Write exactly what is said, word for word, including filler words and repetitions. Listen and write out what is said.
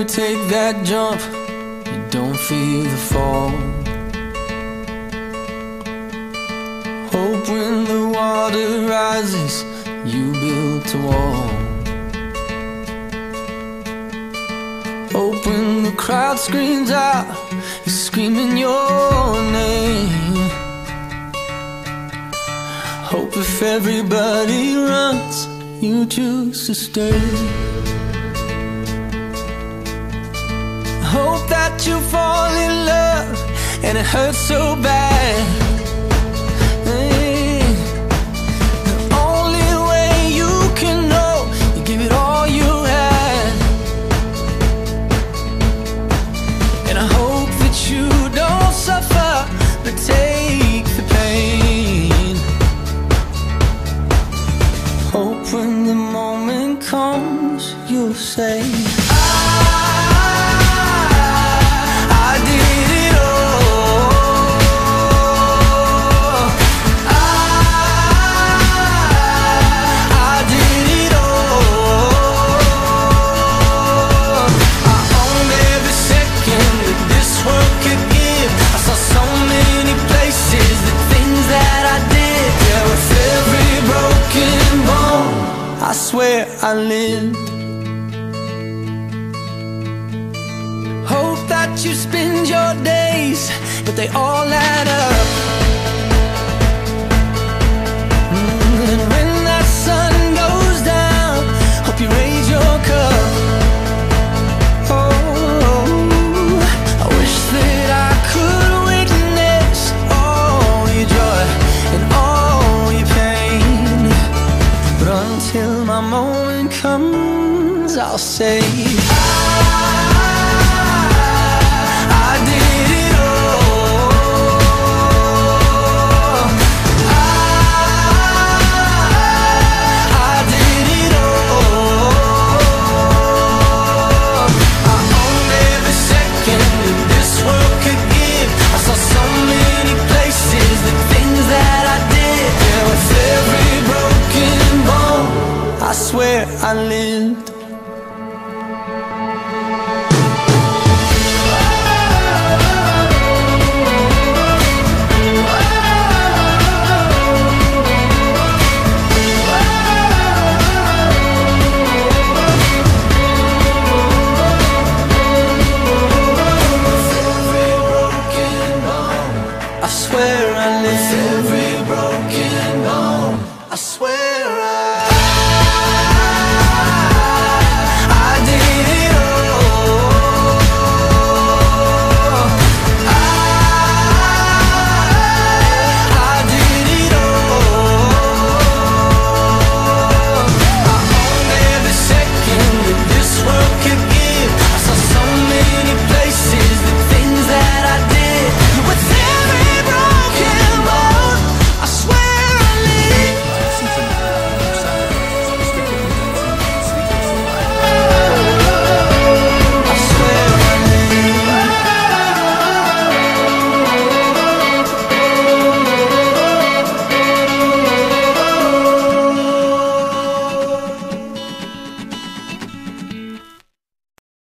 take that jump, you don't feel the fall. Hope when the water rises, you built a wall. Hope when the crowd screams out, you're screaming your name. Hope if everybody runs, you choose to stay. Hope that you fall in love and it hurts so bad. Hey, the only way you can know, you give it all you had. And I hope that you don't suffer, but take the pain. Hope when the moment comes, you'll say, I swear I lived. Hope that you spend your days, but they all add up. And when that sun goes down, hope you raise your cup. Oh, I wish that I could witness all your joy and all your pain, but until my moment comes, I'll say, I swear I lived. I swear I lived. Every broken bone,